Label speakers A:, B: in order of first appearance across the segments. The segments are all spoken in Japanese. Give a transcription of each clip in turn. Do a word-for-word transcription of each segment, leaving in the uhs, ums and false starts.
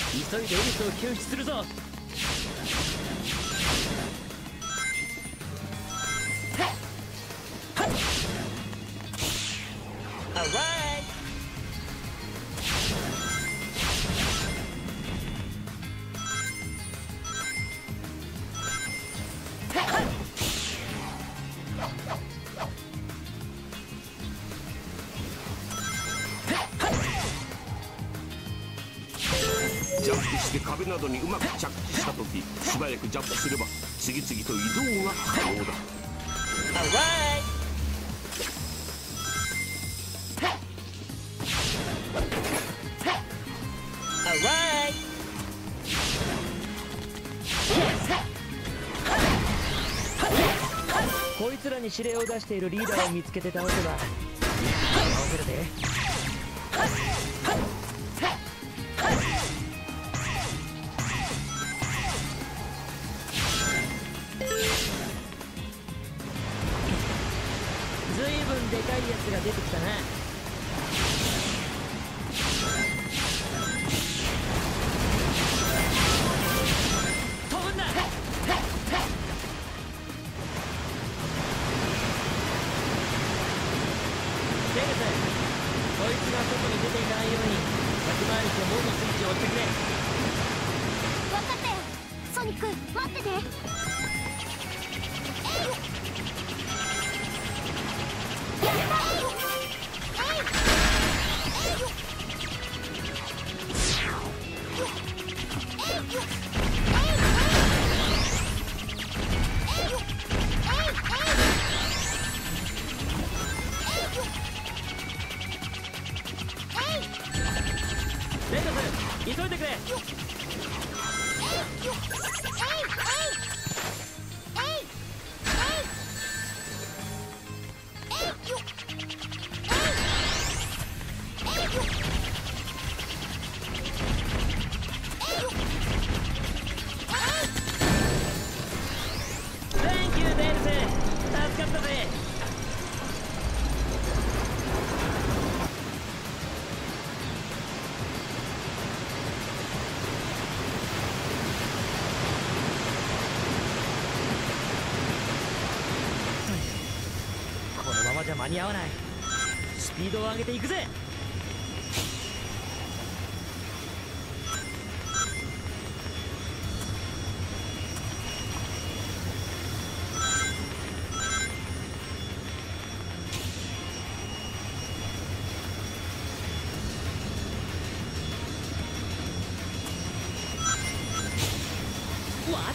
A: 急いでエリスを救出するぞ。
B: ジャンプして壁などにうまく着地したとき、素早くジャンプすれば次々と移動が可能だ。
A: こいつらに指令を出しているリーダーを見つけて倒せば倒せるぜ。ずいぶんでかいやつが出てきたな。飛ぶんだ。セルス、こいつが外に出ていかないように先回りして門のスイッチを押してくれ。
C: 分かったよ。ソニック待ってて。
A: レントス、急いでくれ。Thank you, デールス、助かったぜ。このままじゃ間に合わない。スピードを上げていくぜ。What?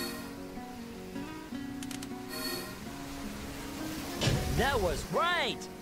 A: ？That was right!